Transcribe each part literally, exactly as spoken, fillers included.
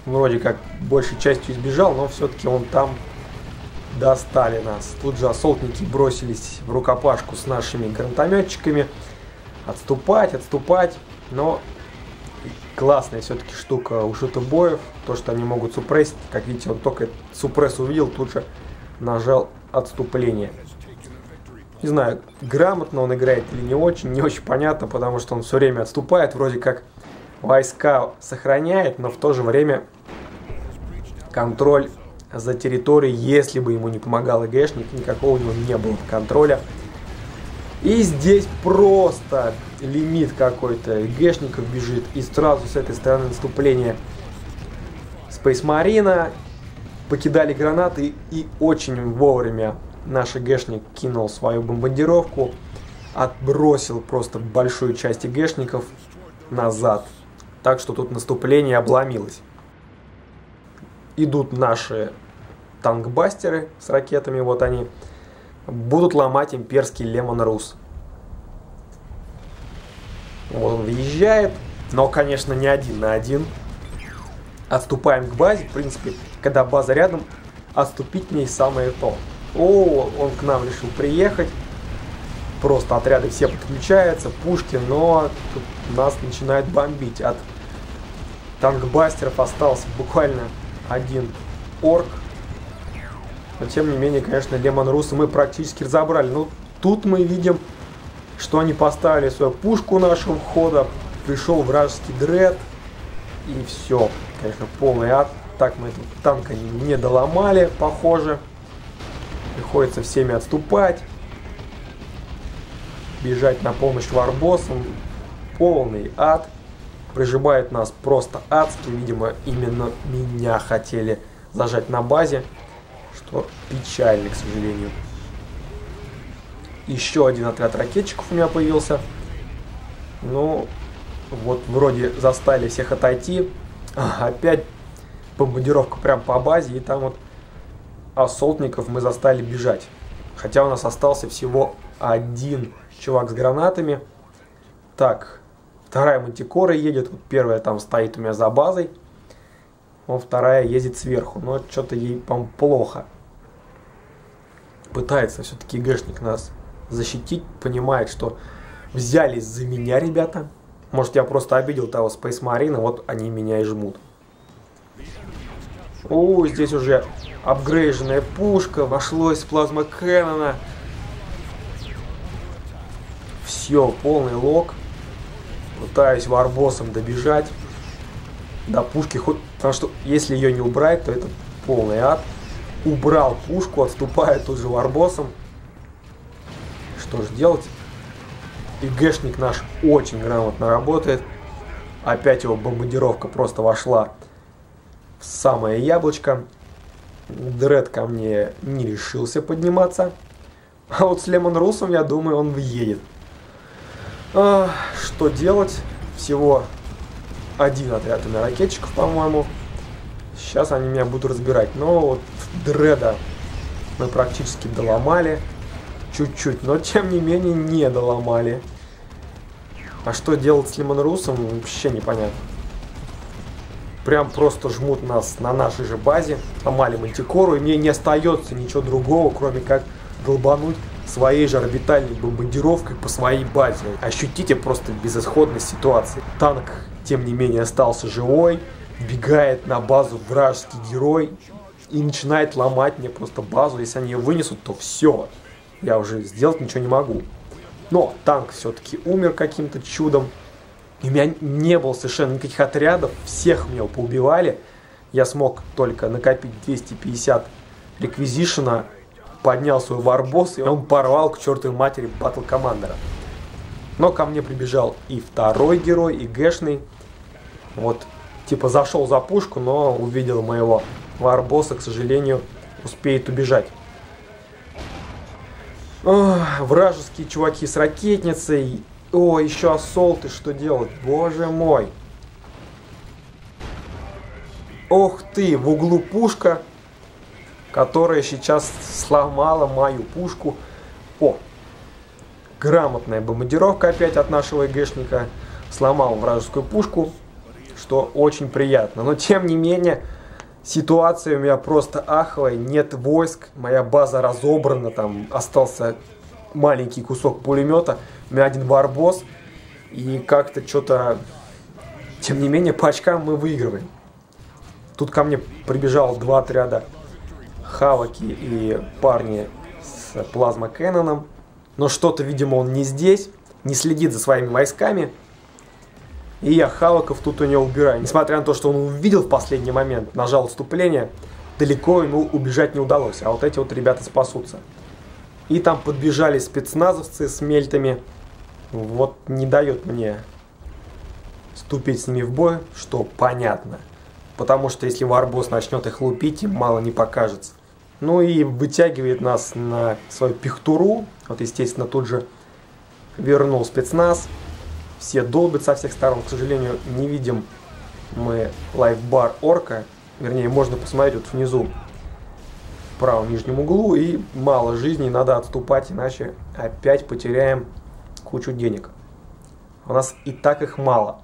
вроде как большей частью избежал, но все-таки он там достали нас. Тут же ассолтники бросились в рукопашку с нашими гранатометчиками. Отступать, отступать. Но классная все-таки штука у шутобоев. То, что они могут супрессить. Как видите, он только супресс увидел, тут же нажал отступление. Не знаю, грамотно он играет или не очень. Не очень понятно, потому что он все время отступает. Вроде как войска сохраняет, но в то же время контроль за территорией, если бы ему не помогал ИГшник, никакого у него не было контроля. И здесь просто лимит какой-то. ИГшников бежит, и сразу с этой стороны наступления Space Marine. Покидали гранаты, и очень вовремя наш ИГшник кинул свою бомбардировку, отбросил просто большую часть ИГшников назад. Так что тут наступление обломилось. Идут наши танкбастеры с ракетами, вот они. Будут ломать имперский Лемон Рус. Вот он въезжает, но, конечно, не один на один. Отступаем к базе. В принципе, когда база рядом, отступить мне самое то. О, он к нам решил приехать. Просто отряды все подключаются, пушки, но тут нас начинает бомбить. От танкбастеров остался буквально один орк. Но тем не менее, конечно, Лемон Руса мы практически разобрали. Но тут мы видим, что они поставили свою пушку у нашего входа. Пришел вражеский дред. И все. Конечно, полный ад. Так мы этот танк они не доломали, похоже. Приходится всеми отступать. Бежать на помощь варбоссам. Полный ад. Прижимает нас просто адски. Видимо, именно меня хотели зажать на базе. Что печально, к сожалению. Еще один отряд ракетчиков у меня появился. Ну, вот вроде заставили всех отойти. Опять бомбардировка прям по базе. И там вот ассолтников мы заставили бежать. Хотя у нас остался всего один чувак с гранатами. Так, вторая мантикора едет. Вот первая там стоит у меня за базой. Вон вторая ездит сверху. Но что-то ей, по-моему, плохо. Пытается все-таки ИГшник нас защитить. Понимает, что взялись за меня, ребята. Может, я просто обидел того Space Marine. Вот они меня и жмут. О, здесь уже апгрейженная пушка. Вошло из плазма Кэннона. Все, полный лог. Пытаюсь варбоссом добежать до пушки. Хоть, потому что если ее не убрать, то это полный ад. Убрал пушку, отступает тут же варбоссом. Что же делать? ИГшник наш очень грамотно работает. Опять его бомбардировка просто вошла в самое яблочко. Дред ко мне не решился подниматься. А вот с Лемон Русом, я думаю, он въедет. А, что делать? Всего один отряд у меня ракетчиков, по-моему. Сейчас они меня будут разбирать. Но вот Дреда мы практически доломали. Чуть-чуть, но тем не менее не доломали. А что делать с Лемон Русом, вообще непонятно. Прям просто жмут нас на нашей же базе. Ломали мантикору, и мне не остается ничего другого, кроме как долбануть своей же орбитальной бомбардировкой по своей базе. Ощутите просто безысходность ситуации. Танк, тем не менее, остался живой. Бегает на базу вражеский герой и начинает ломать мне просто базу. Если они ее вынесут, то все. Я уже сделать ничего не могу. Но танк все-таки умер каким-то чудом. У меня не было совершенно никаких отрядов. Всех меня поубивали. Я смог только накопить двести пятьдесят реквизишена. Поднял свой варбосс, и он порвал к чертовой матери батл командера. Но ко мне прибежал и второй герой, и гэшный. Вот, типа зашел за пушку, но увидел моего варбосса, к сожалению, успеет убежать. О, вражеские чуваки с ракетницей. О, еще ассолты, что делать? Боже мой. Ох ты, в углу пушка, которая сейчас сломала мою пушку. О, грамотная бомбардировка опять от нашего ИГшника. Сломал вражескую пушку. что очень приятно. Но тем не менее, ситуация у меня просто аховая, нет войск, моя база разобрана, там остался маленький кусок пулемета, у меня один варбосс, и как-то что-то, тем не менее, по очкам мы выигрываем. Тут ко мне прибежало два отряда хаваки и парни с плазма Кэнноном, но что-то, видимо, он не здесь, не следит за своими войсками. И я хаваков тут у него убираю. Несмотря на то, что он увидел в последний момент, нажал отступление, далеко ему убежать не удалось. А вот эти вот ребята спасутся. И там подбежали спецназовцы с мельтами. Вот не дает мне вступить с ними в бой, что понятно. Потому что если варбосс начнет их лупить, им мало не покажется. Ну и вытягивает нас на свою пихтуру. Вот, естественно, тут же вернул спецназ. Все долбят со всех сторон. К сожалению, не видим мы лайфбар орка. Вернее, можно посмотреть вот внизу, в правом нижнем углу. И мало жизней, надо отступать, иначе опять потеряем кучу денег. У нас и так их мало.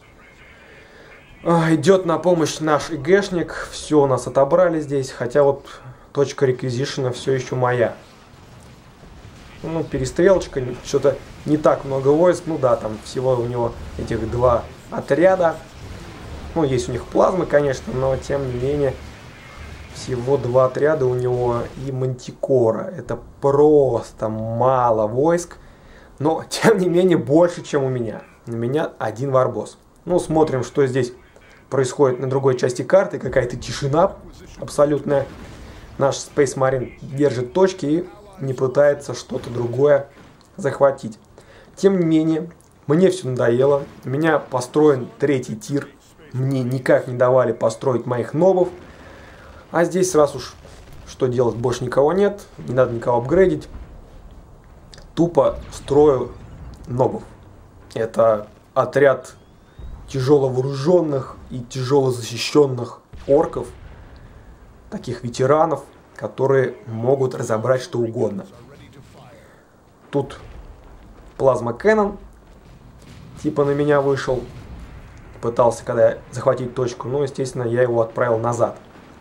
Идет на помощь наш ИГшник. Все у нас отобрали здесь. Хотя вот точка реквизишена все еще моя. Ну, перестрелочка, что-то не так много войск. Ну да, там всего у него этих два отряда. Ну, есть у них плазмы, конечно, но тем не менее всего два отряда у него и мантикора. Это просто мало войск, но тем не менее больше, чем у меня. У меня один варбосс. Ну, смотрим, что здесь происходит на другой части карты. Какая-то тишина абсолютная. Наш Space Marine держит точки и не пытается что-то другое захватить. Тем не менее, мне все надоело. У меня построен третий тир. Мне никак не давали построить моих нобов. А здесь раз уж что делать, больше никого нет. Не надо никого апгрейдить. Тупо строю нобов. Это отряд тяжело вооруженных и тяжело защищенных орков. Таких ветеранов, которые могут разобрать что угодно. Тут плазма Кэннон типа на меня вышел. Пытался когда захватить точку, но, естественно, я его отправил назад.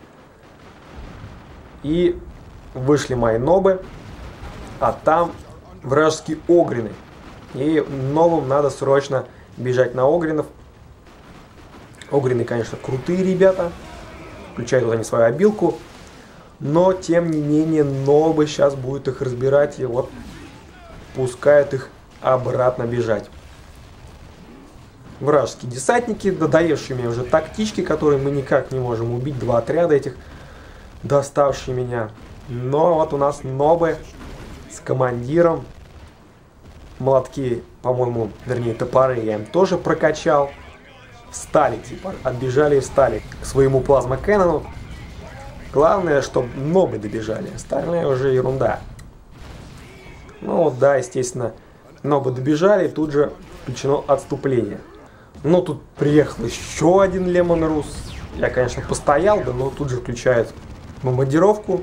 И вышли мои нобы, а там вражеские огрины. И нобам надо срочно бежать на огринов. Огрины, конечно, крутые ребята. Включают вот они свою обилку. Но, тем не менее, нобы сейчас будут их разбирать и вот пускают их обратно бежать. Вражеские десантники, додоевшие меня уже тактички, которые мы никак не можем убить. Два отряда этих, доставшие меня. Но вот у нас нобы с командиром. Молотки, по-моему, вернее топоры я им тоже прокачал. Встали, типа, отбежали и встали к своему плазма Кэннону. Главное, чтобы нобы добежали. Остальное уже ерунда. Ну вот, да, естественно, нобы добежали, и тут же включено отступление. Ну, тут приехал еще один Лемон Рус. Я, конечно, постоял бы, но тут же включают бомбардировку.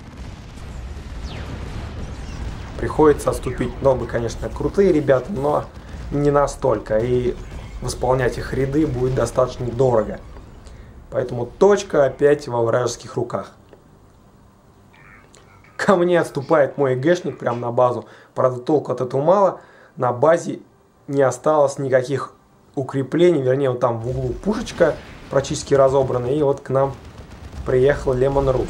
Приходится отступить. Нобы, конечно, крутые ребята, но не настолько. И восполнять их ряды будет достаточно дорого. Поэтому точка опять во вражеских руках. Ко мне отступает мой ИГшник прямо на базу. Правда, толку от этого мало. На базе не осталось никаких укреплений. Вернее, вот там в углу пушечка практически разобрана. И вот к нам приехал Лемон Рус.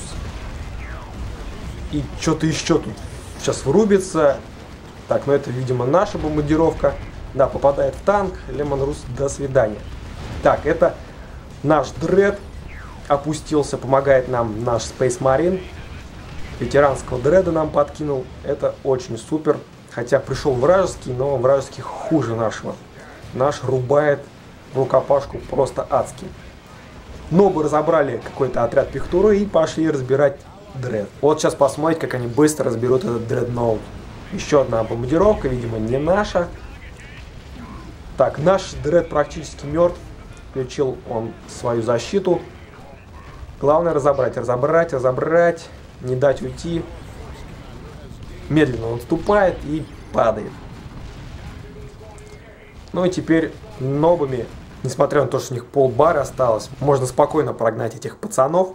И что-то еще тут сейчас врубится. Так, ну это, видимо, наша бомбардировка. Да, попадает в танк. Лемон Рус, до свидания. Так, это наш дред опустился. Помогает нам наш Space Marine. Ветеранского дреда нам подкинул. Это очень супер. Хотя пришел вражеский, но вражеский хуже нашего. Наш рубает в рукопашку просто адски. Нобы разобрали какой-то отряд пихтуры и пошли разбирать дред. Вот сейчас посмотрите, как они быстро разберут этот дредноут. Еще одна бомбардировка, видимо, не наша. Так, наш дред практически мертв. Включил он свою защиту. Главное разобрать, разобрать, разобрать. Не дать уйти. Медленно он отступает и падает. Ну и теперь нобами Несмотря на то, что у них полбара осталось, можно спокойно прогнать этих пацанов.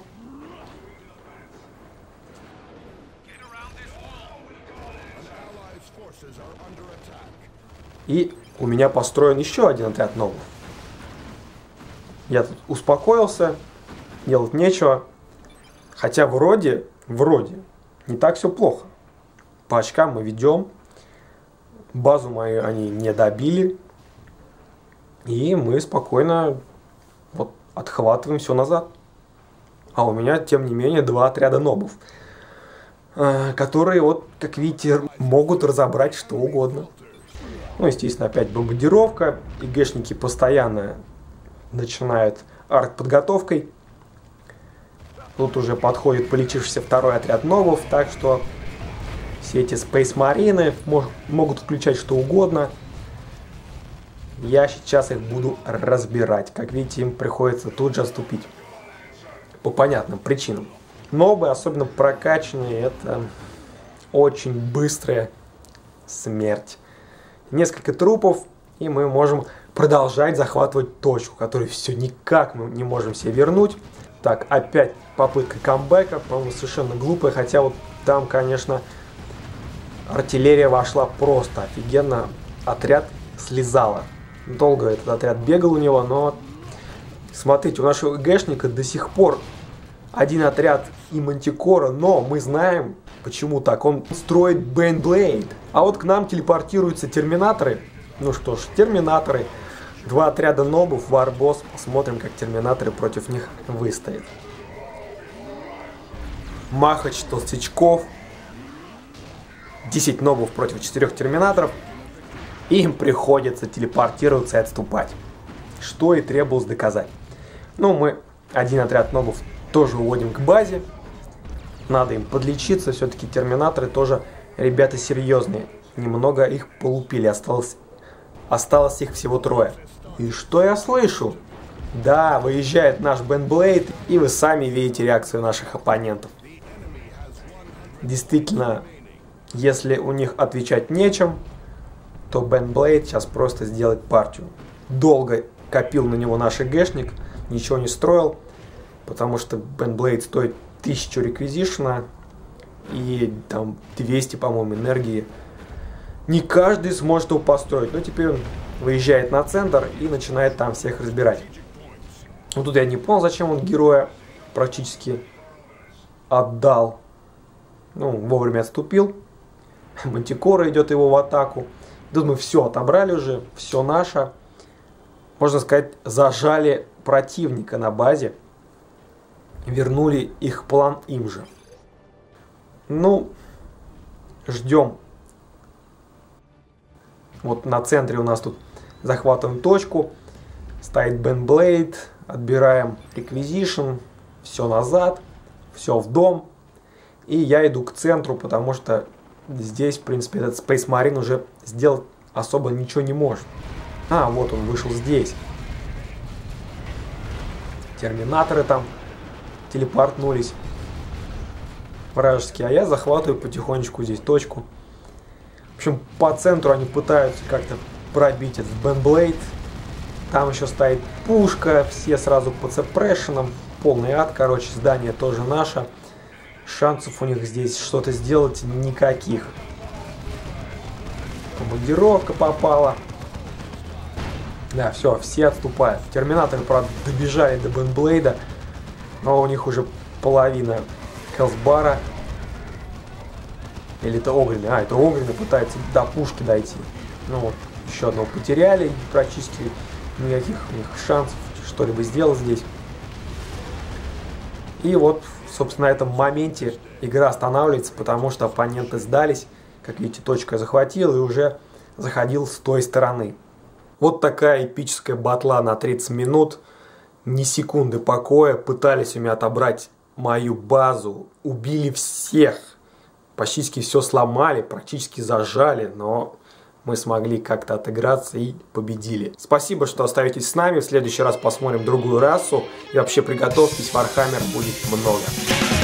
И у меня построен еще один отряд нобов. Я тут успокоился, делать нечего. Хотя вроде, вроде, не так все плохо. По очкам мы ведем. Базу мою они не добили. И мы спокойно вот отхватываем все назад. А у меня, тем не менее, два отряда нобов, которые, вот, как видите, могут разобрать что угодно. Ну, естественно, опять бомбардировка. ИГшники постоянно начинают артподготовкой. Тут уже подходит полечившийся второй отряд нобов, так что все эти Space Marine мож, могут включать что угодно. Я сейчас их буду разбирать. Как видите, им приходится тут же отступить. По понятным причинам. Нобы, особенно прокачанные, это очень быстрая смерть. Несколько трупов, и мы можем продолжать захватывать точку, которую все никак мы не можем себе вернуть. Так, опять попытка камбэка, по-моему, совершенно глупая, хотя вот там, конечно, артиллерия вошла просто офигенно. Отряд слезала. Долго этот отряд бегал у него, но смотрите, у нашего ИГшника до сих пор один отряд и Мантикора, но мы знаем, почему так. Он строит Бейнблейд. А вот к нам телепортируются терминаторы. Ну что ж, терминаторы. Два отряда нобов, варбосс. Посмотрим, как терминаторы против них выстоят. Махач толстячков. десять нобов против четырёх терминаторов. Им приходится телепортироваться и отступать. Что и требовалось доказать. Ну, мы один отряд нобов тоже уводим к базе. Надо им подлечиться. Все-таки терминаторы тоже ребята серьезные. Немного их полупили. Осталось, осталось их всего трое. И что я слышу? Да, выезжает наш Бейнблейд, и вы сами видите реакцию наших оппонентов. Действительно, если у них отвечать нечем, то Бейнблейд сейчас просто сделает партию. Долго копил на него наш ИГшник, ничего не строил, потому что Бейнблейд стоит тысячу реквизишена и там двести, по-моему, энергии. Не каждый сможет его построить, но теперь он выезжает на центр и начинает там всех разбирать. Вот тут я не понял, зачем он героя практически отдал. Ну, вовремя отступил. Мантикора идет его в атаку. Тут мы все отобрали уже, все наше. Можно сказать, зажали противника на базе. Вернули их план им же. Ну, ждем. Вот на центре у нас тут захватываем точку. Стоит Бейнблейд. Отбираем Requisition. Все назад. Все в дом. И я иду к центру, потому что здесь, в принципе, этот Space Marine уже сделать особо ничего не может. А, вот он вышел здесь. Терминаторы там телепортнулись вражеские, а я захватываю потихонечку здесь точку. В общем, по центру они пытаются как-то пробить этот Бейнблейд. Там еще стоит пушка, все сразу под сеппрешеном. Полный ад, короче, здание тоже наше. Шансов у них здесь что-то сделать никаких. Бомбардировка попала. Да, все, все отступают. Терминаторы, правда, добежали до Бейнблейда, но у них уже половина хелсбара. Или это огренный? А, это огренный пытается до пушки дойти. Ну вот, еще одного потеряли. Практически никаких у них шансов что-либо сделать здесь. И вот, собственно, на этом моменте игра останавливается, потому что оппоненты сдались. Как видите, точку я захватил и уже заходил с той стороны. Вот такая эпическая батла на тридцать минут. Ни секунды покоя. Пытались у меня отобрать мою базу. Убили всех. Практически все сломали, практически зажали, но мы смогли как-то отыграться и победили. Спасибо, что остаетесь с нами. В следующий раз посмотрим другую расу. И вообще приготовьтесь, Warhammer будет много.